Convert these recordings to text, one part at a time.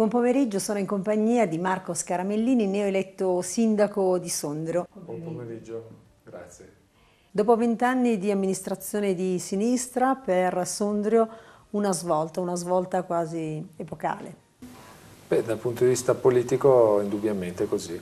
Buon pomeriggio, sono in compagnia di Marco Scaramellini, neoeletto sindaco di Sondrio. Buon pomeriggio, grazie. Dopo 20 anni di amministrazione di sinistra, per Sondrio una svolta quasi epocale. Beh, dal punto di vista politico indubbiamente è così.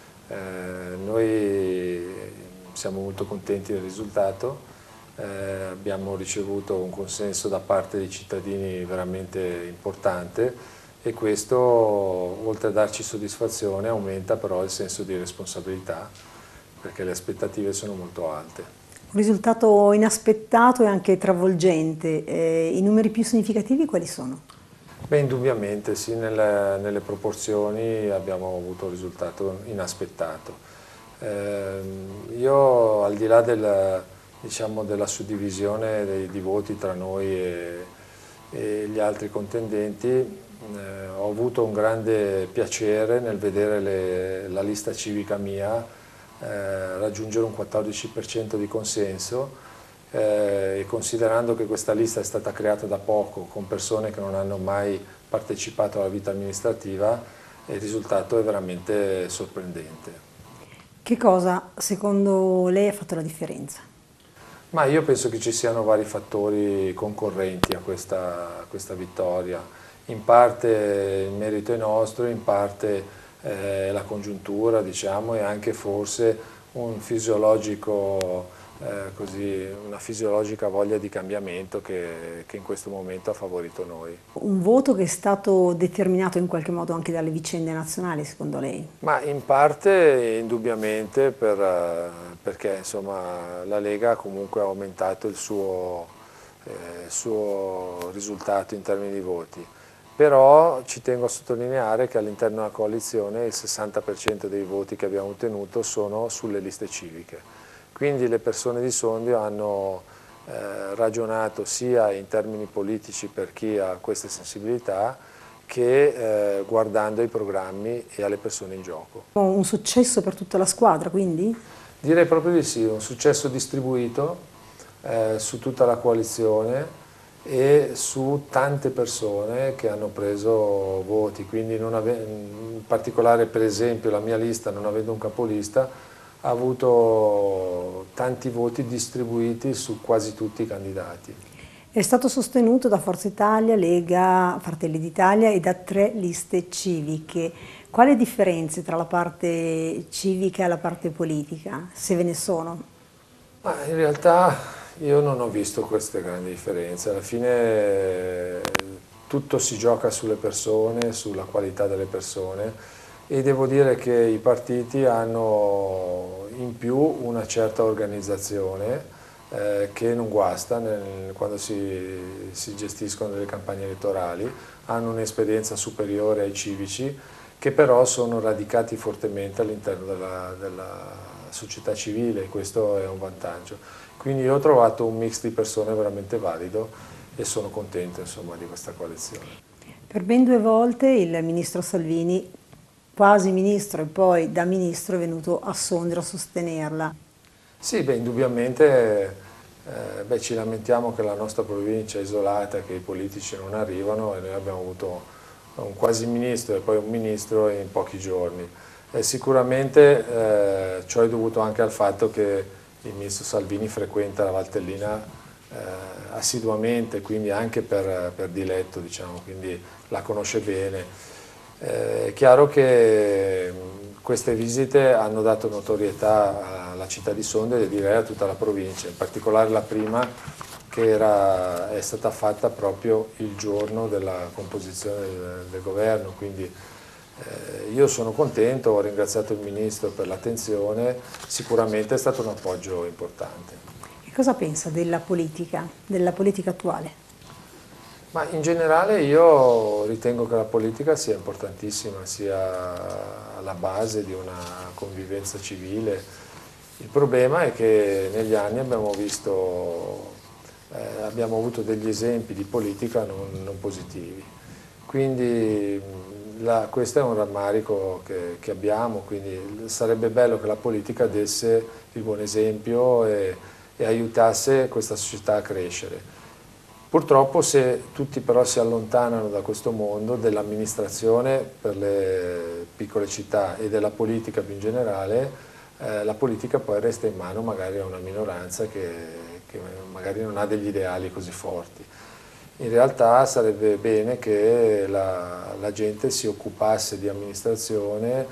Noi siamo molto contenti del risultato, abbiamo ricevuto un consenso da parte dei cittadini veramente importante e questo, oltre a darci soddisfazione, aumenta però il senso di responsabilità perché le aspettative sono molto alte. Un risultato inaspettato e anche travolgente. I numeri più significativi quali sono? Beh, indubbiamente sì, nelle proporzioni abbiamo avuto un risultato inaspettato. Io, al di là della suddivisione di voti tra noi e gli altri contendenti, ho avuto un grande piacere nel vedere la lista civica mia raggiungere un 14% di consenso, e considerando che questa lista è stata creata da poco con persone che non hanno mai partecipato alla vita amministrativa, il risultato è veramente sorprendente. Che cosa secondo lei ha fatto la differenza? Ma io penso che ci siano vari fattori concorrenti a questa vittoria. In parte il merito è nostro, in parte la congiuntura, diciamo, e anche forse una fisiologica voglia di cambiamento che in questo momento ha favorito noi. Un voto che è stato determinato in qualche modo anche dalle vicende nazionali, secondo lei? Ma in parte indubbiamente perché insomma, la Lega comunque ha aumentato il suo risultato in termini di voti. Però ci tengo a sottolineare che all'interno della coalizione il 60% dei voti che abbiamo ottenuto sono sulle liste civiche. Quindi le persone di Sondrio hanno ragionato sia in termini politici per chi ha queste sensibilità che guardando ai programmi e alle persone in gioco. Un successo per tutta la squadra, quindi? Direi proprio di sì, un successo distribuito su tutta la coalizione e su tante persone che hanno preso voti, quindi in particolare per esempio la mia lista, non avendo un capolista, ha avuto tanti voti distribuiti su quasi tutti i candidati. È stato sostenuto da Forza Italia, Lega, Fratelli d'Italia e da 3 liste civiche. Quali differenze tra la parte civica e la parte politica, se ve ne sono? Ma in realtà io non ho visto queste grandi differenze, alla fine tutto si gioca sulle persone, sulla qualità delle persone e devo dire che i partiti hanno in più una certa organizzazione che non guasta quando si gestiscono delle campagne elettorali, hanno un'esperienza superiore ai civici che però sono radicati fortemente all'interno della società civile e questo è un vantaggio. Quindi io ho trovato un mix di persone veramente valido e sono contento insomma, di questa coalizione. Per ben 2 volte il ministro Salvini, quasi ministro e poi da ministro, è venuto a Sondrio a sostenerla. Sì, beh, indubbiamente ci lamentiamo che la nostra provincia è isolata, che i politici non arrivano e noi abbiamo avuto un quasi ministro e poi un ministro in pochi giorni. Sicuramente ciò è dovuto anche al fatto che il ministro Salvini frequenta la Valtellina assiduamente, quindi anche per diletto, diciamo, quindi la conosce bene. È chiaro che queste visite hanno dato notorietà alla città di Sondrio e direi a tutta la provincia, in particolare la prima che è stata fatta proprio il giorno della composizione del governo, quindi io sono contento, ho ringraziato il Ministro per l'attenzione, sicuramente è stato un appoggio importante. E cosa pensa della politica attuale? Ma in generale io ritengo che la politica sia importantissima, sia alla base di una convivenza civile. Il problema è che negli anni abbiamo avuto degli esempi di politica non positivi. Quindi questo è un rammarico che abbiamo, quindi sarebbe bello che la politica desse il buon esempio e aiutasse questa società a crescere. Purtroppo se tutti però si allontanano da questo mondo dell'amministrazione per le piccole città e della politica più in generale, la politica poi resta in mano magari a una minoranza che magari non ha degli ideali così forti. In realtà sarebbe bene che la gente si occupasse di amministrazione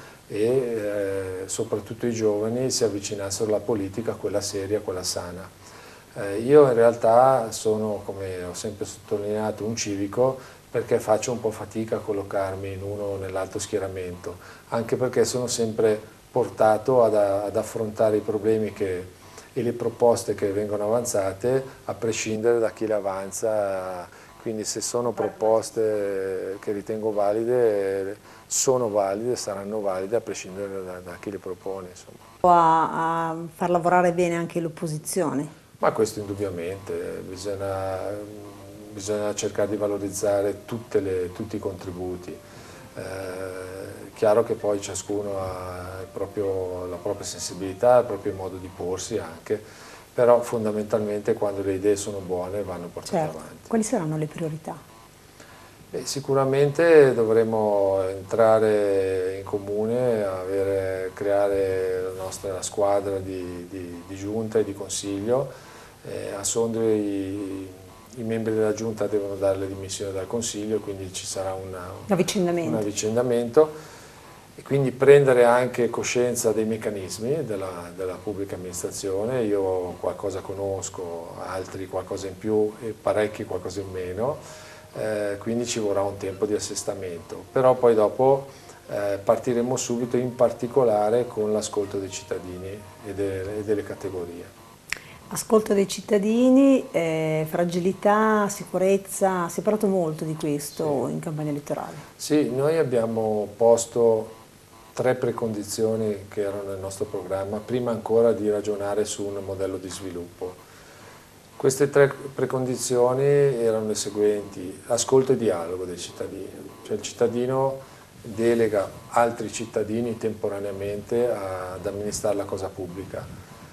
e soprattutto i giovani si avvicinassero alla politica, quella seria, quella sana. Io in realtà sono, come ho sempre sottolineato, un civico perché faccio un po' fatica a collocarmi in uno o nell'altro schieramento, anche perché sono sempre portato ad affrontare i problemi e le proposte che vengono avanzate a prescindere da chi le avanza, quindi se sono proposte che ritengo valide, sono valide, saranno valide a prescindere da chi le propone. Insomma. A far lavorare bene anche l'opposizione. Ma questo indubbiamente, bisogna cercare di valorizzare tutti i contributi. Chiaro che poi ciascuno ha la propria sensibilità, il proprio modo di porsi anche, però fondamentalmente quando le idee sono buone vanno portate avanti. Quali saranno le priorità? Sicuramente dovremo entrare in comune, creare la nostra squadra di giunta e di consiglio. A Sondrio i membri della giunta devono dare le dimissioni dal consiglio, quindi ci sarà un avvicendamento e quindi prendere anche coscienza dei meccanismi della pubblica amministrazione. Io qualcosa conosco, altri qualcosa in più e parecchi qualcosa in meno, quindi ci vorrà un tempo di assestamento, però poi dopo partiremo subito in particolare con l'ascolto dei cittadini e delle categorie. Ascolto dei cittadini, fragilità, sicurezza, si è parlato molto di questo in campagna elettorale. Sì, noi abbiamo posto 3 precondizioni che erano nel nostro programma, prima ancora di ragionare su un modello di sviluppo. Queste 3 precondizioni erano le seguenti: ascolto e dialogo dei cittadini, cioè il cittadino delega altri cittadini temporaneamente ad amministrare la cosa pubblica.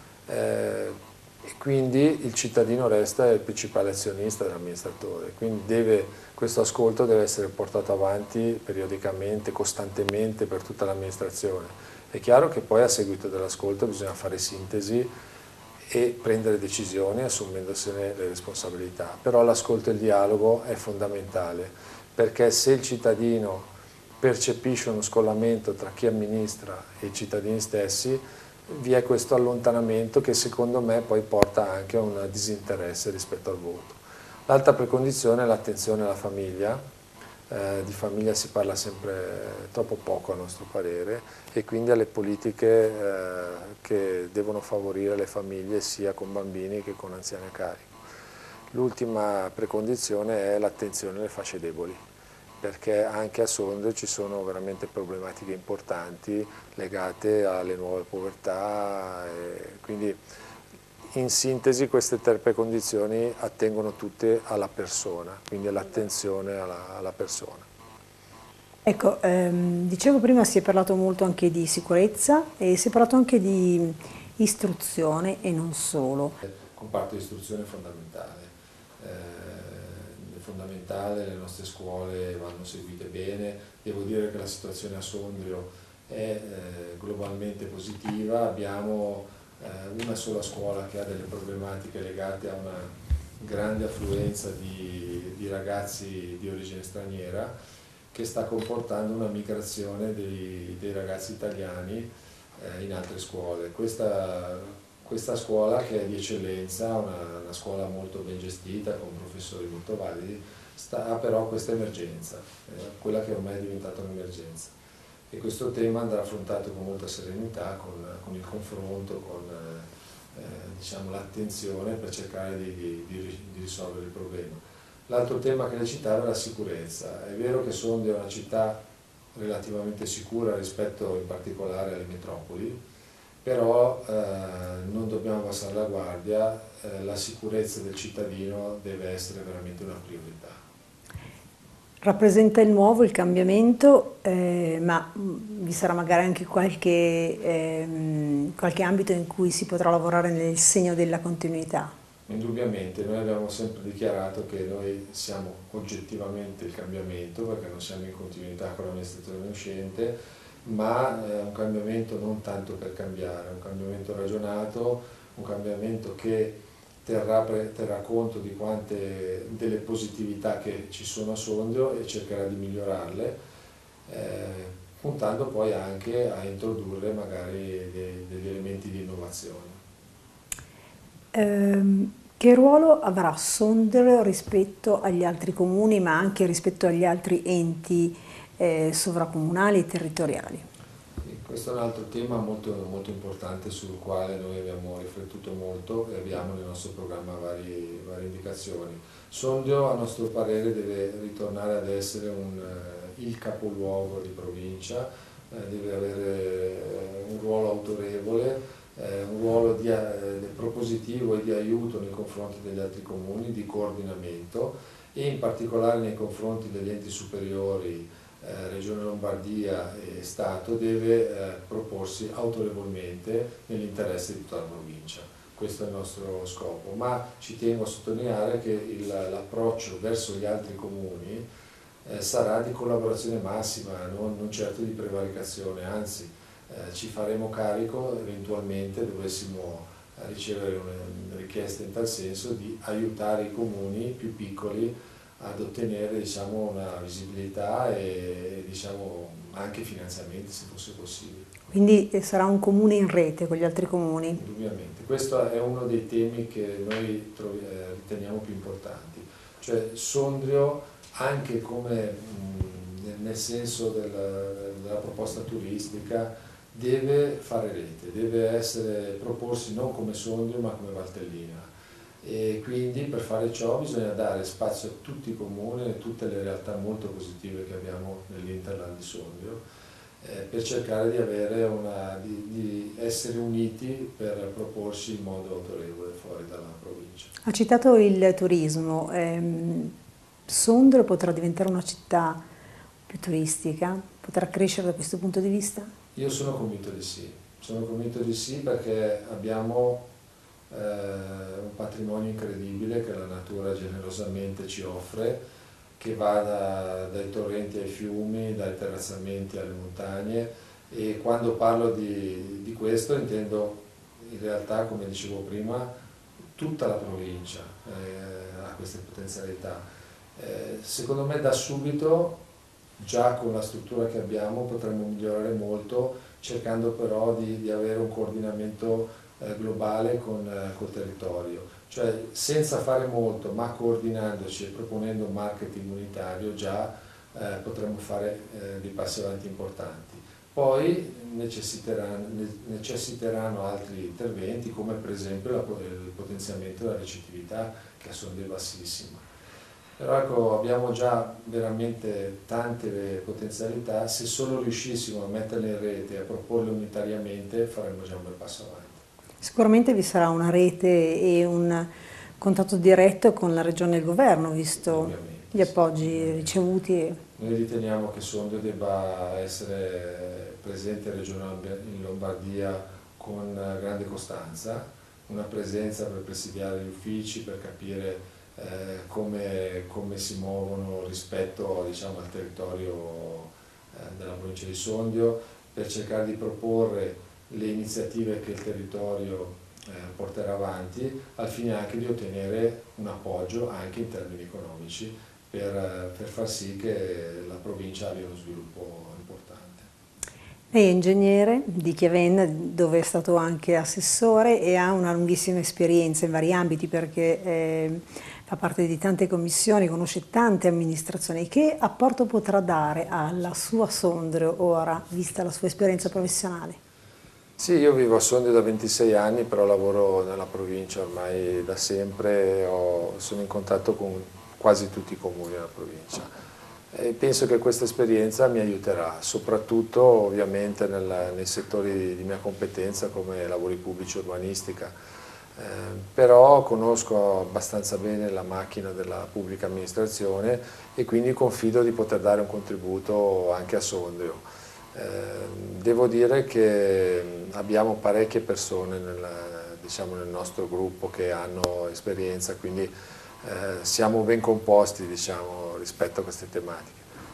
E quindi il cittadino resta il principale azionista dell'amministratore, quindi questo ascolto deve essere portato avanti periodicamente, costantemente per tutta l'amministrazione. È chiaro che poi a seguito dell'ascolto bisogna fare sintesi e prendere decisioni assumendosene le responsabilità, però l'ascolto e il dialogo è fondamentale, perché se il cittadino percepisce uno scollamento tra chi amministra e i cittadini stessi, vi è questo allontanamento che secondo me poi porta anche a un disinteresse rispetto al voto. L'altra precondizione è l'attenzione alla famiglia. Di famiglia si parla sempre troppo poco a nostro parere e quindi alle politiche che devono favorire le famiglie sia con bambini che con anziani a carico. L'ultima precondizione è l'attenzione alle fasce deboli, perché anche a Sondrio ci sono veramente problematiche importanti legate alle nuove povertà, e quindi in sintesi queste 3 precondizioni attengono tutte alla persona, quindi all'attenzione alla persona. Ecco, dicevo prima si è parlato molto anche di sicurezza e si è parlato anche di istruzione e non solo. Il comparto di istruzione è fondamentale. Le nostre scuole vanno seguite bene, devo dire che la situazione a Sondrio è globalmente positiva, abbiamo una sola scuola che ha delle problematiche legate a una grande affluenza di ragazzi di origine straniera che sta comportando una migrazione dei ragazzi italiani in altre scuole. Questa scuola, che è di eccellenza, una scuola molto ben gestita, con professori molto validi, ha però questa emergenza, quella che ormai è diventata un'emergenza. E questo tema andrà affrontato con molta serenità, con il confronto, con diciamo, l'attenzione per cercare di risolvere il problema. L'altro tema che lei citava è la sicurezza. È vero che Sondrio è una città relativamente sicura rispetto in particolare alle metropoli, però non dobbiamo abbassare la guardia, la sicurezza del cittadino deve essere veramente una priorità. Rappresenta il nuovo, il cambiamento, ma vi sarà magari anche qualche ambito in cui si potrà lavorare nel segno della continuità? Indubbiamente, noi abbiamo sempre dichiarato che noi siamo oggettivamente il cambiamento, perché non siamo in continuità con l'amministrazione uscente, ma un cambiamento non tanto per cambiare, un cambiamento ragionato, un cambiamento che terrà conto di delle positività che ci sono a Sondrio e cercherà di migliorarle, puntando poi anche a introdurre magari degli elementi di innovazione. Che ruolo avrà Sondrio rispetto agli altri comuni, ma anche rispetto agli altri enti sovracomunali e territoriali? Questo è un altro tema molto, molto importante sul quale noi abbiamo riflettuto molto e abbiamo nel nostro programma varie indicazioni. Sondrio, a nostro parere, deve ritornare ad essere il capoluogo di provincia, deve avere un ruolo autorevole, un ruolo propositivo e di aiuto nei confronti degli altri comuni, di coordinamento e in particolare nei confronti degli enti superiori, Regione Lombardia e Stato, deve proporsi autorevolmente nell'interesse di tutta la provincia. Questo è il nostro scopo, ma ci tengo a sottolineare che l'approccio verso gli altri comuni sarà di collaborazione massima, non certo di prevaricazione, anzi ci faremo carico, eventualmente dovessimo ricevere una richiesta in tal senso, di aiutare i comuni più piccoli ad ottenere, diciamo, una visibilità e, diciamo, anche finanziamenti, se fosse possibile. Quindi sarà un comune in rete con gli altri comuni? Indubbiamente, questo è uno dei temi che noi riteniamo più importanti, cioè Sondrio, anche come nel senso della proposta turistica, deve fare rete, deve proporsi non come Sondrio ma come Valtellina, e quindi per fare ciò bisogna dare spazio a tutti i comuni e a tutte le realtà molto positive che abbiamo nell'Interland di Sondrio, per cercare di essere uniti per proporsi in modo autorevole fuori dalla provincia. Ha citato il turismo. Sondrio potrà diventare una città più turistica? Potrà crescere da questo punto di vista? Io sono convinto di sì perché abbiamo un patrimonio incredibile che la natura generosamente ci offre, che va dai torrenti ai fiumi, dai terrazzamenti alle montagne, e quando parlo di questo intendo in realtà, come dicevo prima, tutta la provincia ha queste potenzialità. Secondo me da subito, già con la struttura che abbiamo, potremmo migliorare molto, cercando però di avere un coordinamento globale col territorio, cioè senza fare molto ma coordinandoci e proponendo un marketing unitario già potremmo fare dei passi avanti importanti. Poi necessiteranno altri interventi, come per esempio il potenziamento della ricettività, che a Sondrio è bassissima. Però ecco, abbiamo già veramente tante potenzialità, se solo riuscissimo a metterle in rete e a proporle unitariamente faremmo già un bel passo avanti. Sicuramente vi sarà una rete e un contatto diretto con la Regione e il Governo, visto Ovviamente, gli appoggi ricevuti. Noi riteniamo che Sondrio debba essere presente in Lombardia con grande costanza, una presenza per presidiare gli uffici, per capire come si muovono rispetto, diciamo, al territorio della provincia di Sondrio, per cercare di proporre le iniziative che il territorio porterà avanti, al fine anche di ottenere un appoggio anche in termini economici per far sì che la provincia abbia uno sviluppo importante. Lei è ingegnere di Chiavenna, dove è stato anche assessore, e ha una lunghissima esperienza in vari ambiti, perché fa parte di tante commissioni, conosce tante amministrazioni. Che apporto potrà dare alla sua Sondrio ora, vista la sua esperienza professionale? Sì, io vivo a Sondrio da 26 anni, però lavoro nella provincia ormai da sempre, sono in contatto con quasi tutti i comuni della provincia. E penso che questa esperienza mi aiuterà, soprattutto ovviamente nei settori di mia competenza come lavori pubblici e urbanistica, però conosco abbastanza bene la macchina della pubblica amministrazione e quindi confido di poter dare un contributo anche a Sondrio. Devo dire che abbiamo parecchie persone diciamo, nel nostro gruppo che hanno esperienza, quindi siamo ben composti, diciamo, rispetto a queste tematiche.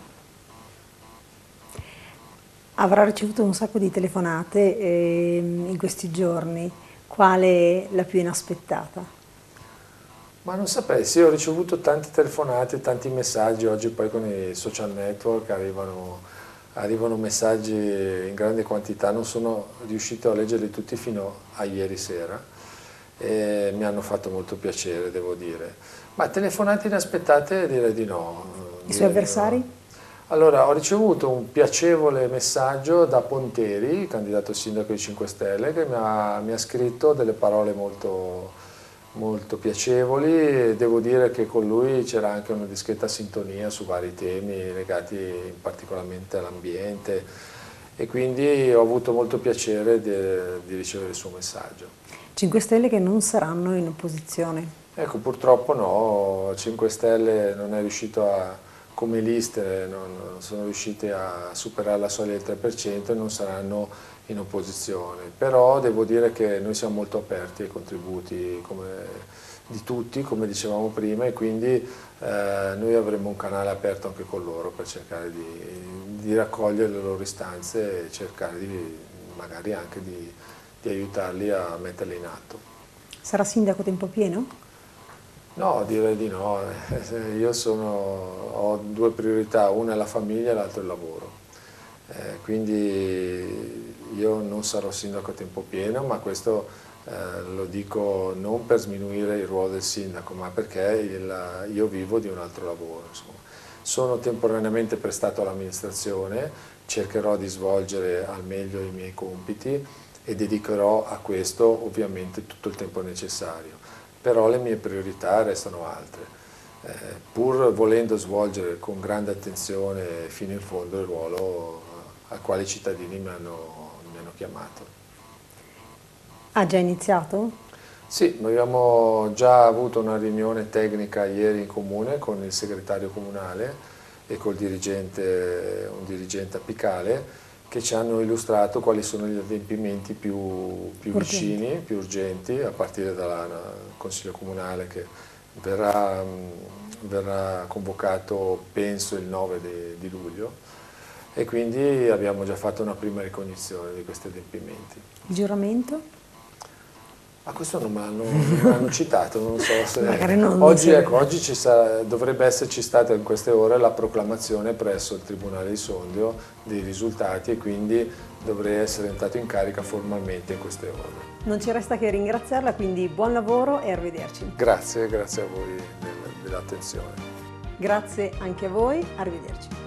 Avrà ricevuto un sacco di telefonate in questi giorni, quale è la più inaspettata? Ma non saprei, sì, ho ricevuto tante telefonate, tanti messaggi, oggi poi con i social network arrivano messaggi in grande quantità, non sono riuscito a leggerli tutti fino a ieri sera e mi hanno fatto molto piacere, devo dire. Ma telefonate inaspettate direi di no. I suoi avversari? No. Allora, ho ricevuto un piacevole messaggio da Ponteri, candidato sindaco dei 5 Stelle, che mi ha scritto delle parole molto piacevoli. Devo dire che con lui c'era anche una discreta sintonia su vari temi legati particolarmente all'ambiente e quindi ho avuto molto piacere di ricevere il suo messaggio. 5 Stelle che non saranno in opposizione. Ecco, purtroppo no, 5 Stelle non è riuscito come liste non sono riusciti a superare la soglia del 3% e non saranno in opposizione, però devo dire che noi siamo molto aperti ai contributi di tutti, come dicevamo prima, e quindi noi avremo un canale aperto anche con loro per cercare di raccogliere le loro istanze e cercare magari anche di aiutarli a metterle in atto. Sarà sindaco a tempo pieno? No, direi di no. Io ho due priorità, una è la famiglia e l'altra è il lavoro. Quindi io non sarò sindaco a tempo pieno, ma questo lo dico non per sminuire il ruolo del sindaco, ma perché io vivo di un altro lavoro. Insomma. Sono temporaneamente prestato all'amministrazione, cercherò di svolgere al meglio i miei compiti e dedicherò a questo ovviamente tutto il tempo necessario. Però le mie priorità restano altre, pur volendo svolgere con grande attenzione fino in fondo il ruolo al quale i cittadini mi hanno chiamato. Ha già iniziato? Sì, abbiamo già avuto una riunione tecnica ieri in comune con il segretario comunale e col un dirigente apicale che ci hanno illustrato quali sono gli adempimenti più vicini, più urgenti, a partire dal Consiglio Comunale che verrà convocato penso il 9 di luglio e quindi abbiamo già fatto una prima ricognizione di questi adempimenti. Il giuramento? A questo non me l'hanno citato, non so se... Oggi dovrebbe esserci stata in queste ore la proclamazione presso il Tribunale di Sondrio dei risultati e quindi dovrei essere entrato in carica formalmente in queste ore. Non ci resta che ringraziarla, quindi buon lavoro e arrivederci. Grazie a voi dell'attenzione. Grazie anche a voi, arrivederci.